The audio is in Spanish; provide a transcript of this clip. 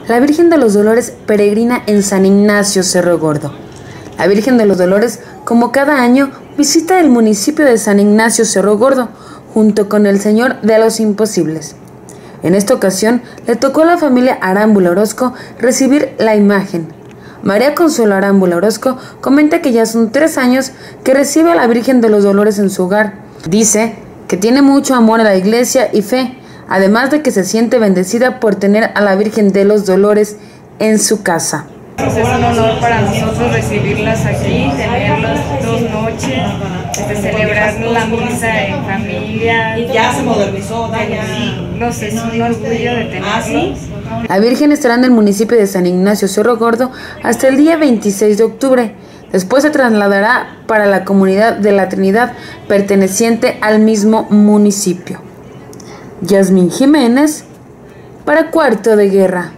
La Virgen de los Dolores peregrina en San Ignacio Cerro Gordo. La Virgen de los Dolores, como cada año, visita el municipio de San Ignacio Cerro Gordo, junto con el Señor de los Imposibles. En esta ocasión, le tocó a la familia Arámbula Orozco recibir la imagen. María Consuelo Arámbula Orozco comenta que ya son 3 años que recibe a la Virgen de los Dolores en su hogar. Dice que tiene mucho amor a la iglesia y fe, además de que se siente bendecida por tener a la Virgen de los Dolores en su casa. Es un honor para nosotros recibirlas aquí, tenerlas 2 noches, celebrar la misa en familia. Y ya se modernizó, Es un orgullo de tenerlos. La Virgen estará en el municipio de San Ignacio Cerro Gordo hasta el día 26 de octubre. Después se trasladará para la comunidad de la Trinidad, perteneciente al mismo municipio. Yasmín Jiménez, para Cuarto de Guerra.